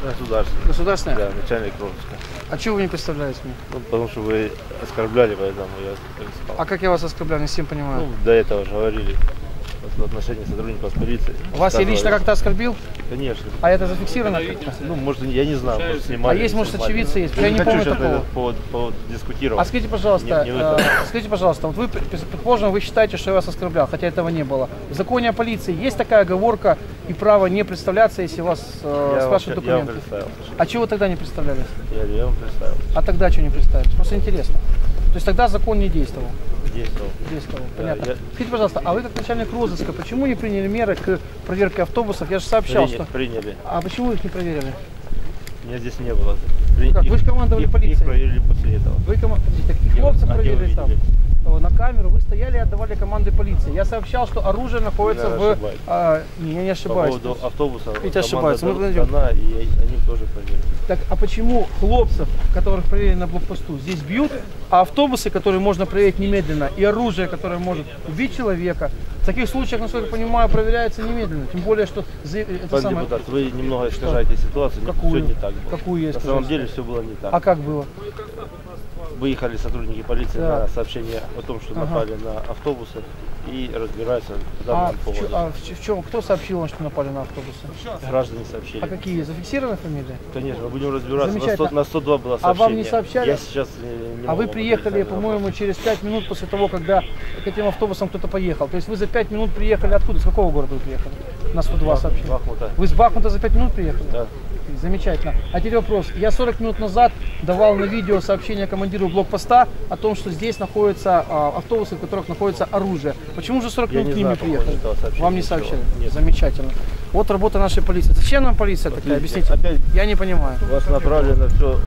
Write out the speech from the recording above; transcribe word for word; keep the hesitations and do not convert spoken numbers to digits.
Государственное. Государственное? Да, начальник розыска. А чего вы не представляете мне? Ну, потому что вы оскорбляли, поэтому я переспал. А как я вас оскорбляю, не всем понимаю? Ну, до этого же говорили в отношении сотрудников полиции. Вас я лично как-то оскорбил? Конечно. А это зафиксировано как-то? Ну, может, я не знаю, может, А снимали. есть, может, снимали. очевидцы есть? Я, Я не не хочу помню сейчас такого. на этот повод, повод дискутировать. А скажите, пожалуйста, Не- не в этом. э, скажите, пожалуйста, вот вы, предположим, вы считаете, что я вас оскорблял, хотя этого не было. В законе о полиции есть такая оговорка и право не представляться, если вас э, я спрашивают вам, я вам документы? представил. А чего вы тогда не представлялись? Я, я вам представил. А тогда что не представились? Просто интересно. То есть тогда закон не действовал? Действовал. Действовал, Да, понятно. я- Скажите, пожалуйста, а вы как начальник розыска, почему не приняли меры к проверке автобусов? Я же сообщал, Приня- что... Приняли. А почему их не проверили? Меня здесь не было. При- Как, их- вы же командовали их- полицией. Их проверили после этого. Вы кома... Подождите, так и Где вы- хлопцы а где вы проверили там видели? э, на камеру, вы стояли и отдавали команды полиции. Я сообщал, что оружие находится Вы в... ошибаетесь. А, не, я не По ошибаюсь. поводу автобуса, Видите, ошибаюсь. Мы команда подойдем. дана, и они тоже проверили. Так, а почему хлопцев, которых проверили на блокпосту, здесь бьют, а автобусы, которые можно проверить немедленно, и оружие, которое может убить человека, в таких случаях, насколько я понимаю, проверяется немедленно. Тем более, что за- это Пан самое... депутат, вы немного искажаете ситуацию, не- Какую? все не так было. Какую я На искажаю самом деле все было не так. А как было? Выехали сотрудники полиции Да. на сообщение о том, что Ага. напали на автобусы и разбираются в А, данном в, поводу. чё- а в, чё- в чем? Кто сообщил вам, что напали на автобусы? Граждане сообщили. А какие? Зафиксированы фамилии? Конечно, мы будем разбираться. На, Замечательно. сто, на сто два было А сообщение. вам не сообщали? Я сейчас э, не А могу вы вам приехали, ответить на по-моему, вопрос. через пять минут после того, когда к этим автобусам кто-то поехал. То есть вы за пять минут приехали откуда? С какого города вы приехали? На сто два Бах- сообщения. Бахмута. Вы с Бахмута за пять минут приехали? Да. Замечательно. А теперь вопрос. Я сорок минут назад давал на видео сообщение командиру блокпоста о том, что здесь находятся а, автобусы, в которых находится оружие. Почему же сорок Я минут не к ним не знаю, по поводу приехали? этого сообщения Вам не ничего. сообщали? Нет. Замечательно. Вот работа нашей полиции. Зачем нам полиция такая? Видите, Объясните. опять- Я не понимаю. Вас направлено все